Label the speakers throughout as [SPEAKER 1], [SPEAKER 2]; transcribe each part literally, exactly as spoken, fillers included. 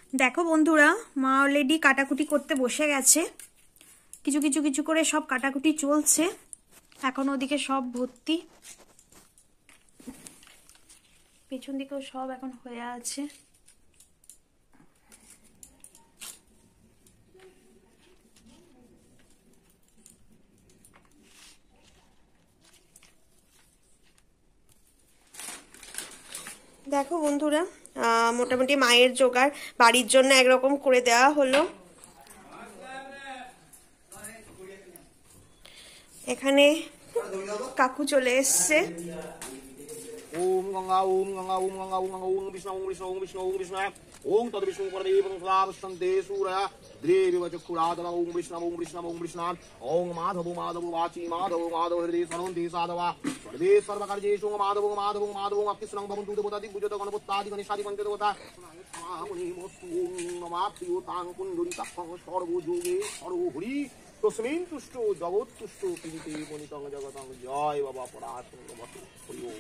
[SPEAKER 1] দেখো বন্ধুরা, মা অলরেডি কাটাকুটি করতে বসে গেছে। কিছু কিছু কিছু করে সব কাটাকুটি চলছে। এখন ওদিকে সব ভর্তি, পেছন দিকেও সব এখন হয়ে আছে। দেখো বন্ধুরা, মোটামুটি মায়ের জোগাড় বাড়ির জন্য একরকম করে দেওয়া হলো। এখানে কাকু চলে এসছে।
[SPEAKER 2] ওম গঙ্গা ওম গঙ্গা ওম গঙ্গা ওম গঙ্গা ওম বিষ্ণু ওম বিষ্ণু ওম বিষ্ণু ওম বিষ্ণু ওম তদ বিষ্ণু পরদেবং সদাবসন্তে সূরয়া দ্রেবিব চক্ষুরাদবা ওম বিষ্ণু ওম বিষ্ণু ওম বিষ্ণু ওম মাধব মাধব বাচি মাধব মাধব হৃদয় সনন্তি সাধবা সর্বে সর্বকার্যেষু মাধব মাধব মাধব অকৃষ্ণং ভবন্তু দেবতা দিগ্গুজত গণপত্যাদি গণেশাদি পঞ্চদেবতা নমাপ্রিয়তাং পুণ্ডরীকাক্ষং সর্বযোগে সর্বহরি তস্মিন তুষ্ট জগৎ তুষ্ট পিতে বনিতং জগতং জয় বাবা পরাশর বসু হরি ওম।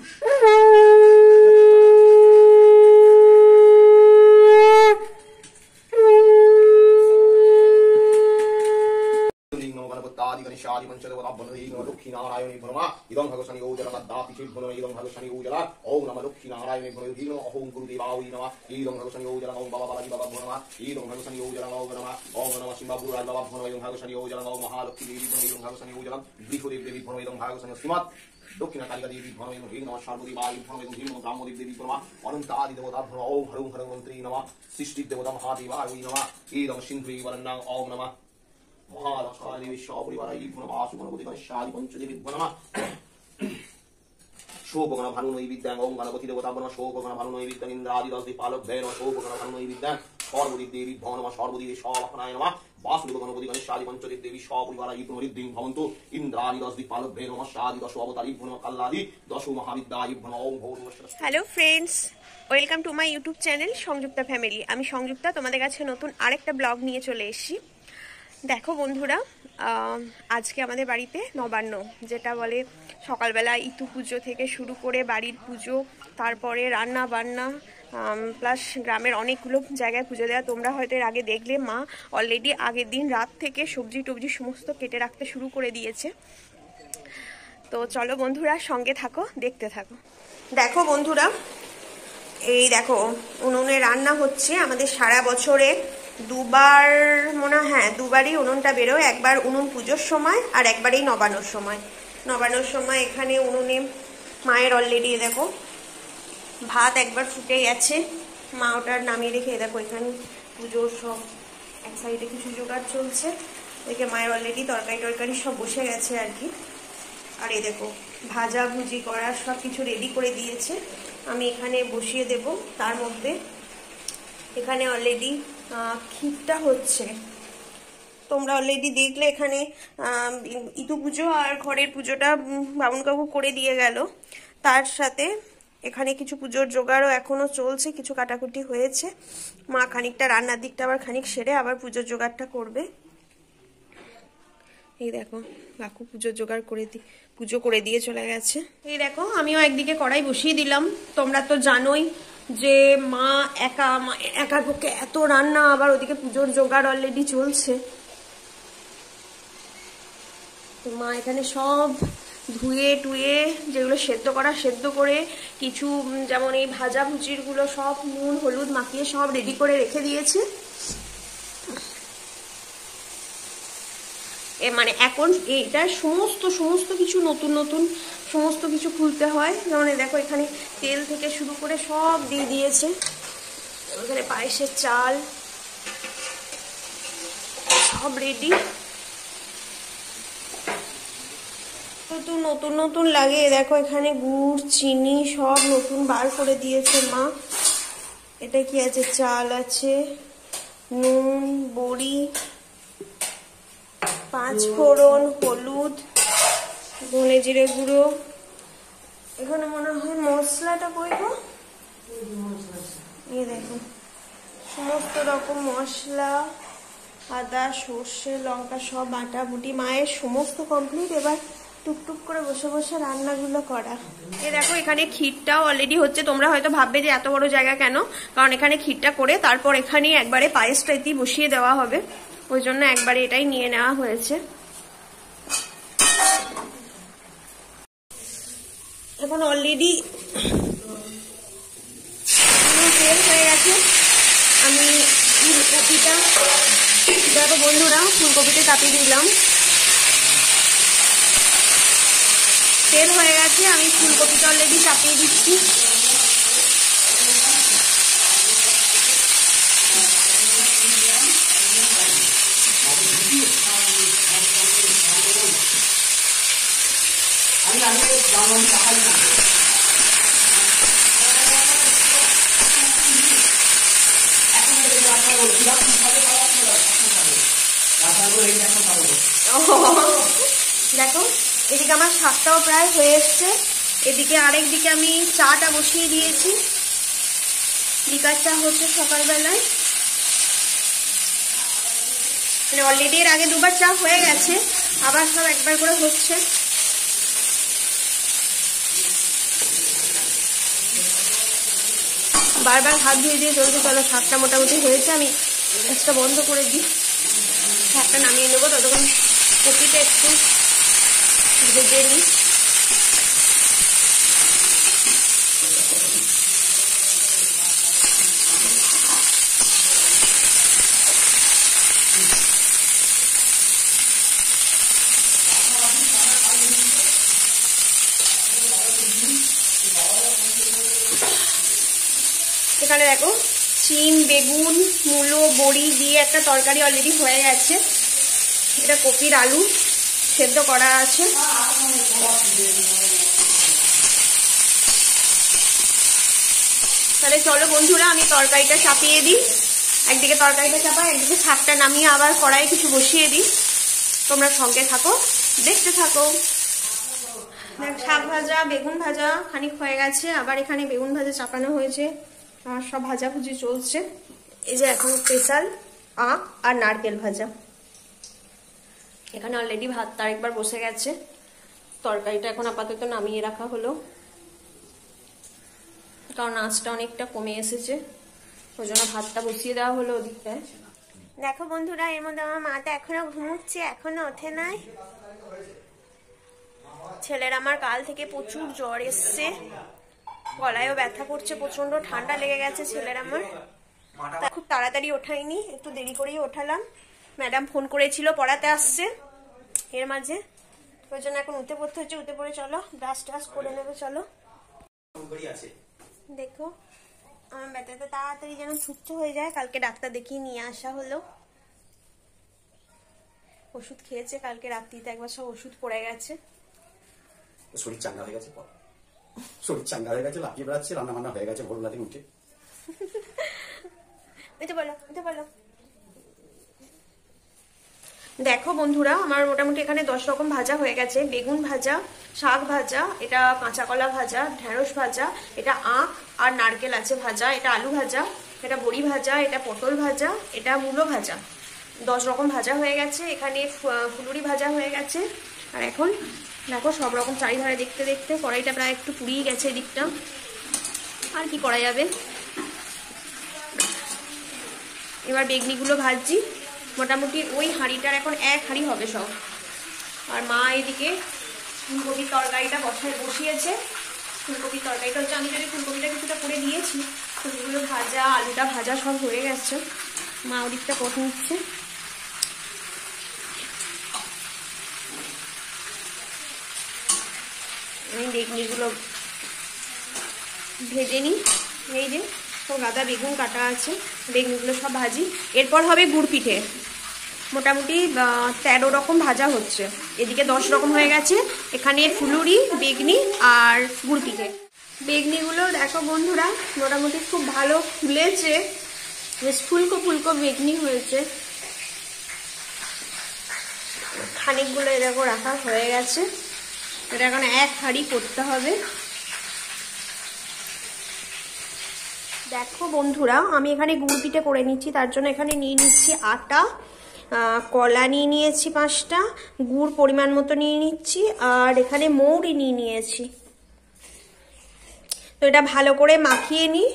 [SPEAKER 2] লক্ষ্মী নারায়ণী ভ্রমা ইদং ভগশনি ওজলাদাতি চিদ্ভুন ইদং ভগশনি ওজলা ওম নমঃ লক্ষ্মী নারায়ণী ভ্রমা ইদং অহং গুরুদেবায় নমঃ ইদং ভগশনি ওজলা ওম বাবা বালাজি বাবা ভ্রমা ইদং ভগশনি ওজলা ওম নমঃ ওম নমঃ সিংহাপুর রাজ বাবা ভ্রমা ইদং ভগশনি ওজলা ওম মহালক্ষ্মী দেবী ভ্রমা ইদং ভগশনি ওজলা বৃহদেব দেবী ভ্রমা ইদং ভগশনি শ্রীমৎ দক্ষিণা কালিকা দেবী ভ্রমা ইদং হিং নমঃ সর্বদেবায় ভ্রমা ইদং হিং ব্রাহ্মদেব দেবী ভ্রমা অনন্ত আদি দেবতা ভ্রমা ওম হরং হরং মন্ত্রী নমঃ সৃষ্টি দেবতা মহাদেবায় নমঃ ইদং সিন্ধু বরণ্যং ওম নমঃ মহালক্ষ্মী বিশ্বপরিবারাই ভুবনবাসু গণপতি গণেশাদি পঞ্চদেবী নমঃ শোভগণ ভানুনৈ বিদ্যাং ওম গণপতি দেবতা নমঃ শোভগণ ভানুনৈ বিদ্যাং ইন্দ্রাদি দশ দিপালক ভয় নমঃ শোভগণ ভানুনৈ বিদ্যাং সর্বদিক দেবী নমঃ সর্বদিকে সবাহনায় নমঃ বাসুদেব গণপতি গণেশাদি পঞ্চদেব দেবী সপরিবারাই ভুবনরিদ্ধিং ভবন্তু ইন্দ্রাদি দশ দিপালক ভয় নমঃ শাদি দশ অবতারি ভুবন কাল্লাদি দশ মহাবিদ্যায় ভুবন ওম ভৌম।
[SPEAKER 1] Hello friends, welcome to my YouTube channel Sanyukta family. আমি সংযুক্তা তোমাদের কাছে নতুন আরেকটা ব্লগ নিয়ে চলে এসেছি। দেখো বন্ধুরা, আজকে আমাদের বাড়িতে নবান্ন, যেটা বলে সকালবেলা ইতু পুজো থেকে শুরু করে বাড়ির পুজো, তারপরে রান্না বান্না, প্লাস গ্রামের অনেকগুলো জায়গায় পুজো দেওয়া। তোমরা হয়তো এর আগে দেখলে মা অলরেডি আগের দিন রাত থেকে সবজি টবজি সমস্ত কেটে রাখতে শুরু করে দিয়েছে। তো চলো বন্ধুরা, সঙ্গে থাকো, দেখতে থাকো। দেখো বন্ধুরা, এই দেখো উনুনে রান্না হচ্ছে। আমাদের সারা বছরে দুবার মনে হ্যাঁ দুবারই উনুনটা বেরোয়, একবার উনুন পুজোর সময় আর একবার এই নবান্নর সময়। নবান্নর সময় এখানে উনুনে মায়ের অলরেডি দেখো ভাত একবার ফুটে গেছে, মা ওটার নামিয়ে রেখে দেখো এখানে পুজোর সব এক সাইডে কিছু জোগাড় চলছে। এদিকে মায়ের অলরেডি তরকারি টরকারি সব বসে গেছে আর কি। আর এই দেখো ভাজা ভুজি করার সব কিছু রেডি করে দিয়েছে, আমি এখানে বসিয়ে দেব। তার মধ্যে এখানে অলরেডি ক্ষীরটা হচ্ছে, তোমরা অলরেডি দেখলে। এখানে ইতু পুজো আর ঘরের পুজোটা বামুন কাকু করে দিয়ে গেল, তার সাথে এখানে কিছু পুজোর জোগাড়ও এখনো চলছে, কিছু কাটাকুটি হয়েছে। মা খানিকটা রান্নার দিকটা আবার খানিক সেরে আবার পুজোর জোগাড়টা করবে। এই দেখো কাকু পুজোর জোগাড় করে দি পুজো করে দিয়ে চলে গেছে। এই দেখো আমিও একদিকে কড়াই বসিয়ে দিলাম। তোমরা তো জানোই যে মা একা একার পক্ষে এত রান্না, আবার ওদিকে পুজোর জোগাড় অলরেডি চলছে। তো মা এখানে সব ধুয়ে টুয়ে যেগুলো সেদ্ধ করা সেদ্ধ করে, কিছু যেমন এই ভাজা ভুজির গুলো সব নুন হলুদ মাখিয়ে সব রেডি করে রেখে দিয়েছে। মানে এখন এইটা সমস্ত সমস্ত কিছু নতুন নতুন সমস্ত কিছু খুলতে হয়। যেমন দেখো এখানে তেল থেকে শুরু করে সব দিয়ে দিয়েছে। এখানে পায়েসের চাল সব রেডি। নতুন নতুন নতুন লাগে। দেখো এখানে গুড় চিনি সব নতুন বার করে দিয়েছে মা। এটা কি আছে? চাল আছে, নুন, বড়ি, পাঁচ ফোড়ন, হলুদ, ধনে জিরে গুঁড়ো। এখানে মনে হয় মশলাটা কইব, এই দেখো সমস্ত রকম মশলা, আদা সর্ষে লঙ্কা সব বাটা বুটি মায়ের সমস্ত কমপ্লিট। এবার টুকটুক করে বসে বসে রান্নাগুলো করা। এ দেখো এখানে ক্ষীরটাও অলরেডি হচ্ছে। তোমরা হয়তো ভাববে যে এত বড় জায়গা কেন, কারণ এখানে ক্ষীরটা করে তারপর এখানে একবারে পায়েসটাই বসিয়ে দেওয়া হবে, ওই জন্য একবারে এটাই নিয়ে নেওয়া হয়েছে। এখন অলরেডি তেল হয়ে গেছে। আমি ফুলকপিটা দেখো বন্ধুরা, ফুলকপিটা চাপিয়ে দিলাম। তেল হয়ে গেছে, আমি ফুলকপিটা অলরেডি চাপিয়ে দিচ্ছি। দেখো এদিকে আমার শাকটাও প্রায় হয়ে এসছে, এদিকে আরেক দিকে আমি চাটা বসিয়ে দিয়েছি। লিকার চা হচ্ছে সকালবেলায়, মানে অলরেডি এর আগে দুবার চা হয়ে গেছে, আবার সব একবার করে হচ্ছে। বারবার হাত ধুয়ে দিয়ে চলতে চলো। শাকটা মোটামুটি হয়েছে, আমি গ্যাসটা বন্ধ করে দিই, শাকটা নামিয়ে নেবো। ততক্ষণ কপিটা একটু ভেজে নিই। এখানে দেখো শিম, বেগুন, মূলো, বড়ি দিয়ে একটা তরকারি অলরেডি হয়ে গেছে। এটা কপির আলু সেদ্ধ করা আছে। তাহলে চলো বন্ধুরা, আমি তরকারিটা চাপিয়ে দিই। একদিকে তরকারিটা চাপাই, একদিকে শাকটা নামিয়ে আবার কড়াইয়ে কিছু বসিয়ে দিই। তোমরা সঙ্গে থাকো, দেখতে থাকো। শাক ভাজা, বেগুন ভাজা খানিক হয়ে গেছে, আবার এখানে বেগুন ভাজা চাপানো হয়েছে, আর সব ভাজাভুজি চলছে। এই যে এখন স্পেশাল আখ আর নারকেল ভাজা। এখানে অলরেডি ভাত আরেকবার বসে গেছে, তরকারিটা এখন আপাতত নামিয়ে রাখা হলো, কারণ আঁচটা অনেকটা কমে এসেছে, ওই জন্য ভাতটা বসিয়ে দেওয়া হলো ওদিকটায়। দেখো বন্ধুরা, এর মধ্যে আমার মাটা এখনো ঘুমোচ্ছে, এখনো ওঠে নাই। ছেলের আমার কাল থেকে প্রচুর জ্বর এসছে, গলায়ও ব্যথা করছে, প্রচন্ড ঠান্ডা লেগে গেছে ছেলের আমার। খুব তাড়াতাড়ি ওঠাইনি, একটু দেরি করেই ওঠালাম। ম্যাডাম ফোন করেছিল পড়াতে আসছে এর মাঝে, ওই জন্য এখন উঠে পড়তে হচ্ছে। উঠে পড়ে চলো ব্রাশ টাশ করে নেবে। চলো দেখো আমার ব্যথাটা তাড়াতাড়ি যেন সুস্থ হয়ে যায়। কালকে ডাক্তার দেখিয়ে নিয়ে আসা হলো, ওষুধ খেয়েছে, কালকে রাত্রিতে একবার সব ওষুধ পড়ে গেছে।
[SPEAKER 2] শরীর চাঙ্গা হয়ে গেছে, শরীর চাঙ্গা হয়ে গেছে, লাফিয়ে বেড়াচ্ছে, রান্না বান্না হয়ে গেছে ভোরবেলা থেকে উঠে।
[SPEAKER 1] এটা বলো, এটা বলো। দেখো বন্ধুরা, আমার মোটামুটি এখানে দশ রকম ভাজা হয়ে গেছে। বেগুন ভাজা, শাক ভাজা, এটা কাঁচা কলা ভাজা, ঢেঁড়স ভাজা, এটা আখ আর নারকেল আছে ভাজা, এটা আলু ভাজা, এটা বড়ি ভাজা, এটা পটল ভাজা, এটা মূলো ভাজা। দশ রকম ভাজা হয়ে গেছে। এখানে ফুলুরি ভাজা হয়ে গেছে। আর এখন দেখো সব রকম চারিধারে দেখতে দেখতে কড়াইটা প্রায় একটু পুড়িয়ে গেছে এদিকটা, আর কি করা যাবে। এবার বেগনিগুলো ভাজছি, মোটামুটি ওই হাঁড়িটার এখন এক হাঁড়ি হবে সব। আর মা এদিকে ফুলকপির তরকারিটা বসায় বসিয়েছে। ফুলকপির তরকারিটা হচ্ছে, আমি যদি ফুলকপিটা কিছুটা করে দিয়েছি, ফুলগুলো ভাজা, আলুটা ভাজা সব হয়ে গেছে। মা ওদিকটা করে নিচ্ছে। আমি বেগনিগুলো ভেজে নিই। এই যে সব গাদা বেগুন কাটা আছে, বেগুনগুলো সব ভাজি। এরপর হবে গুড় পিঠে, মোটামুটি তেরো রকম ভাজা হচ্ছে। এদিকে দশ রকম হয়ে গেছে। এখানে ফুলুরি, বেগনি আর গুড় পিঠে। বেগনিগুলো দেখো বন্ধুরা মোটামুটি খুব ভালো ফুলেছে, বেশ ফুলকো ফুলকো বেগনি হয়েছে। খানিকগুলো এরকম রাখা হয়ে গেছে, এটা এখন এক হাঁড়ি করতে হবে। দেখো বন্ধুরা, আমি এখানে গুড় পিঠে করে নিচ্ছি, তার জন্য এখানে নিয়ে নিচ্ছি আটা, কলা নিয়ে নিয়েছি পাঁচটা, গুড় পরিমাণ মতো নিয়ে নিচ্ছি, আর এখানে মৌরি নিয়ে নিয়েছি। তো এটা ভালো করে মাখিয়ে নিই।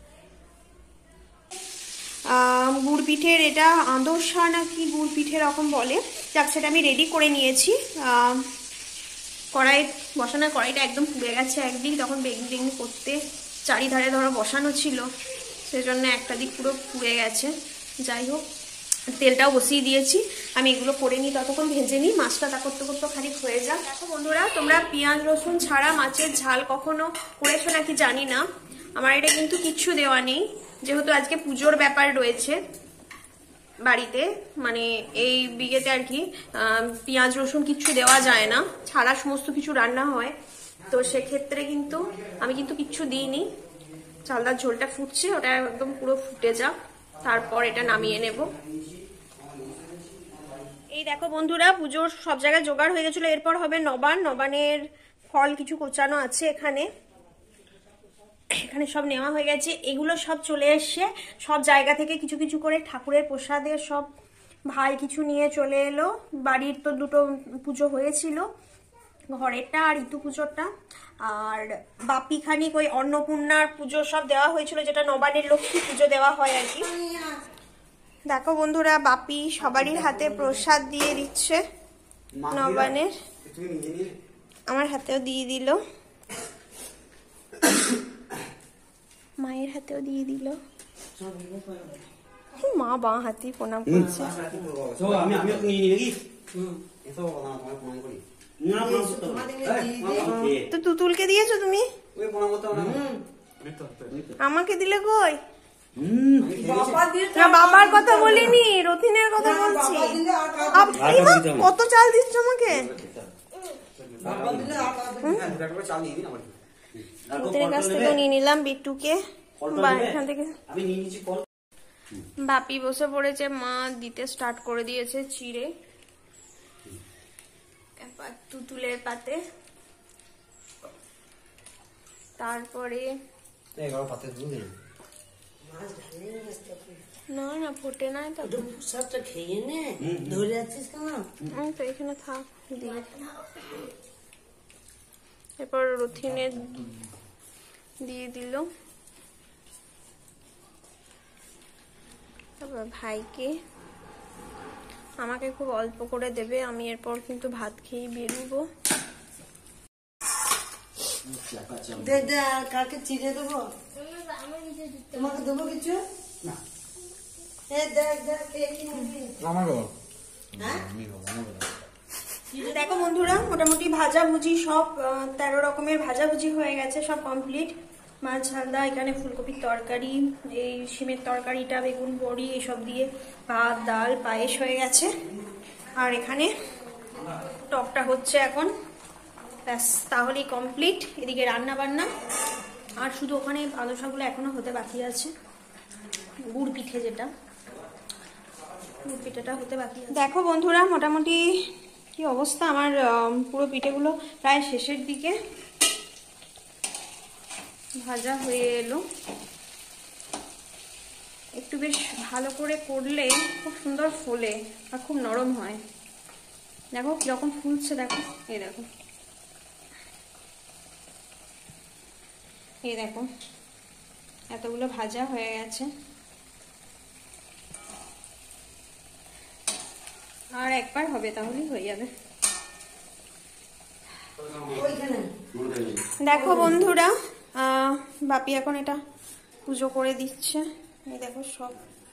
[SPEAKER 1] গুড় পিঠের এটা আদর্শা নাকি গুড় পিঠে এরকম বলে, যাক সেটা আমি রেডি করে নিয়েছি। কড়াই বসানোর কড়াইটা একদম পুড়ে গেছে একদিক, তখন বেগনি বেগনি করতে চারিধারে ধরো বসানো ছিল, সেজন্য একটা দিক পুরো পুড়ে গেছে। যাই হোক, তেলটাও বসিয়ে দিয়েছি, আমি এগুলো করে নিই, ততক্ষণ ভেজে নিই, মাছটা তা করতে করতে খানিক হয়ে যাক। দেখো বন্ধুরা, তোমরা পেঁয়াজ রসুন ছাড়া মাছের ঝাল কখনো করেছো নাকি জানি না, আমার এটা কিন্তু কিচ্ছু দেওয়া নেই, যেহেতু আজকে পুজোর ব্যাপার রয়েছে বাড়িতে, মানে এই বিয়েতে আর কি পেঁয়াজ রসুন কিচ্ছু দেওয়া যায় না, ছাড়া সমস্ত কিছু রান্না হয়। তো সেক্ষেত্রে কিন্তু আমি কিন্তু কিচ্ছু দিইনি। চালদার ঝোলটা ফুটছে, ওটা একদম পুরো ফুটে যাক, তারপর এটা নামিয়ে নেব। এই দেখো বন্ধুরা, পুজোর সব জায়গায় জোগাড় হয়ে গেছিল, এরপর হবে নবান। নবানের ফল কিছু কোচানো আছে এখানে, এখানে সব নেওয়া হয়ে গেছে, এগুলো সব চলে এসছে সব জায়গা থেকে কিছু কিছু করে, ঠাকুরের প্রসাদে সব ভাই কিছু নিয়ে চলে এলো। বাড়ির তো দুটো পুজো হয়েছিল, ঘরেরটা আর ঋতু পুজোরটা, আর বাপি খানিক ওই অন্নপূর্ণার পুজো সব দেওয়া হয়েছিল, যেটা নবানের লক্ষ্মী পুজো দেওয়া হয় আর কি। দেখো বন্ধুরা, বাপি সবারই হাতে প্রসাদ দিয়ে দিচ্ছে নবানের, আমার হাতেও দিয়ে দিল, মায়ের হাতেও দিয়ে দিল, মা বাঁ হাতে প্রণাম করছে। তো তুতুলকে দিয়েছো তুমি, আমাকে দিলে কই? না, বাবার কথা বলিনি, রথিনের কথা বলছি। কত চাল দিচ্ছ আমাকে? রথিনের কাছ থেকে নিয়ে নিলাম বিট্টুকে, এখান থেকে। বাপি বসে পড়েছে, মা দিতে স্টার্ট করে দিয়েছে চিড়ে তুতুলের পাতে, তারপরে না না ফোটে নাই তো, খেয়ে নে, ধরে যাচ্ছিস কেন তো, এখানে থাক দিয়ে। এরপর রথিনে দিয়ে দিল, তারপর ভাইকে, আমাকে খুব অল্প করে দেবে, আমি এরপর কিন্তু ভাত খেয়ে বেরোবো। কাকে চিড়ে দেবো, তোমাকে দেবো কিছু? দেখো বন্ধুরা, মোটামুটি ভাজাভুজি সব তেরো রকমের ভাজাভুজি হয়ে গেছে, সব কমপ্লিট। মাছ ঝালদা, এখানে ফুলকপির তরকারি, এই শিমের তরকারিটা, বেগুন বড়ি এসব দিয়ে ভাত ডাল পায়েস হয়ে গেছে, আর এখানে টকটা হচ্ছে এখন, ব্যাস তাহলেই কমপ্লিট। এদিকে রান্না বান্না, আর শুধু ওখানে আদর্শাগুলো এখনো হতে বাকি আছে, গুড় পিঠে যেটা, গুড় পিঠেটা হতে বাকি আছে। দেখো বন্ধুরা, মোটামুটি কি অবস্থা, আমার পুরো পিঠেগুলো প্রায় শেষের দিকে ভাজা হয়ে এলো। একটু বেশ ভালো করে করলে খুব সুন্দর ফোলে আর খুব নরম হয়। দেখো কিরকম ফুলছে, দেখো এই দেখো, এই দেখো এতগুলো ভাজা হয়ে গেছে, আর একবার হবে তাহলেই হয়ে যাবে। দেখো বন্ধুরা, বাপি এখন এটা পুজো করে দিচ্ছে, এই দেখো সব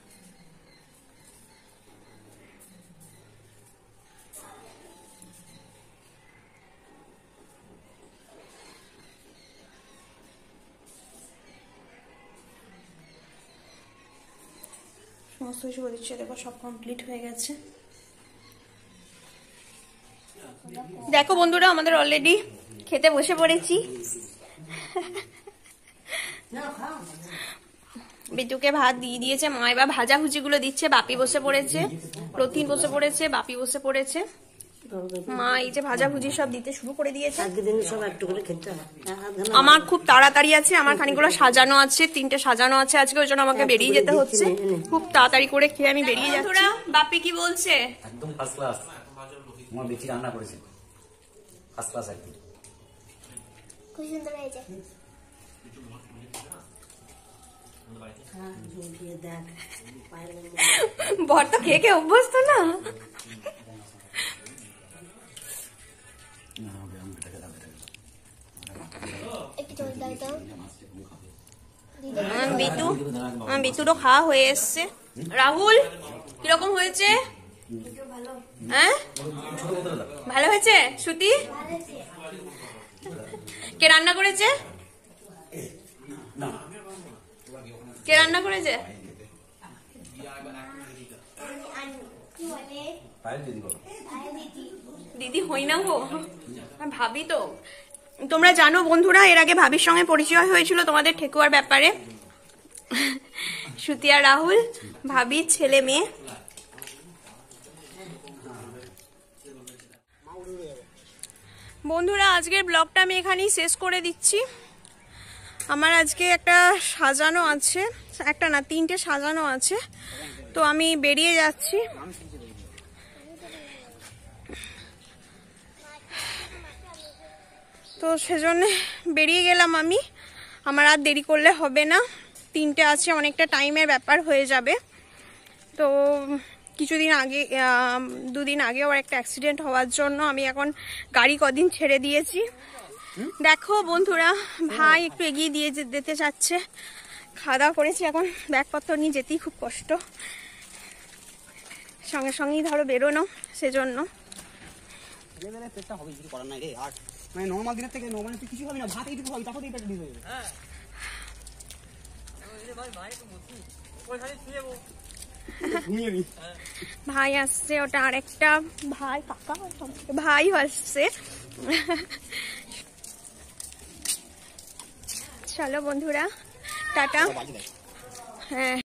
[SPEAKER 1] সমস্ত কিছু দিচ্ছে, দেখো সব কমপ্লিট হয়ে গেছে। দেখো বন্ধুরা, আমাদের অলরেডি খেতে বসে পড়েছি। বিটুকে ভাত দিয়ে দিয়েছে মা, এবার ভাজা ভুজি গুলো দিচ্ছে। বাপি বসে পড়েছে, রথিন বসে পড়েছে, বাপি বসে পড়েছে, মা এই যে ভাজা ভুজি সব দিতে শুরু করে দিয়েছে।
[SPEAKER 3] সব একটু করে খেতে হয়।
[SPEAKER 1] আমার খুব তাড়াতাড়ি আছে, আমার খানিকগুলো সাজানো আছে, তিনটে সাজানো আছে আজকে, ওই জন্য আমাকে বেরিয়ে যেতে হচ্ছে। খুব তাড়াতাড়ি করে খেয়ে আমি বেরিয়ে যাচ্ছি। বাপি কি বলছে?
[SPEAKER 4] একদম ফার্স্ট ক্লাস। আমার বেশি রান্না করেছে, ফার্স্ট ক্লাস একদম।
[SPEAKER 5] খুব সুন্দর হয়েছে।
[SPEAKER 1] বর তো খেয়ে খেয়ে অভ্যস্ত না। বিটু বিটুরও খাওয়া হয়ে এসছে। রাহুল কিরকম হয়েছে? হ্যাঁ ভালো হয়েছে। শ্রুতি কে রান্না করেছে? কে রান্না করেছে? দিদি হই না গো, ভাবি তো। তোমরা জানো বন্ধুরা, এর আগে ভাবির সঙ্গে পরিচয় হয়েছিল তোমাদের ঠেকুয়ার ব্যাপারে। শ্রুতি আর রাহুল ভাবির ছেলে মেয়ে। বন্ধুরা আজকের ব্লগটা আমি এখানেই শেষ করে দিচ্ছি। আমার আজকে একটা সাজানো আছে, একটা না তিনটে সাজানো আছে, তো আমি বেরিয়ে যাচ্ছি। তো সেজন্য বেরিয়ে গেলাম আমি। আমার আর দেরি করলে হবে না, তিনটে আছে, অনেকটা টাইমের ব্যাপার হয়ে যাবে। তো কিছুদিন আগে দুদিন আগে আবার একটা অ্যাক্সিডেন্ট হওয়ার জন্য আমি এখন গাড়ি কদিন ছেড়ে দিয়েছি। দেখো বন্ধুরা, ভাই একটু এগিয়ে দিয়ে যেতে চাচ্ছে। খাওয়া দাওয়া করেছি, এখন ব্যাগপত্র নিয়ে যেতেই খুব কষ্ট, সঙ্গে সঙ্গেই ধরো বেরোনো, সেজন্য।
[SPEAKER 6] মানে নরমাল দিনের থেকে নরমাল তুই কিছু খাবি না, ভাত এইটুকু খাবি, তারপর এই পেটে ঢিল হয়ে যাবে।
[SPEAKER 1] ভাই আসছে, ওটা আরেকটা ভাই, কাকা ভাই আসছে। চলো বন্ধুরা, টাটা। হ্যাঁ।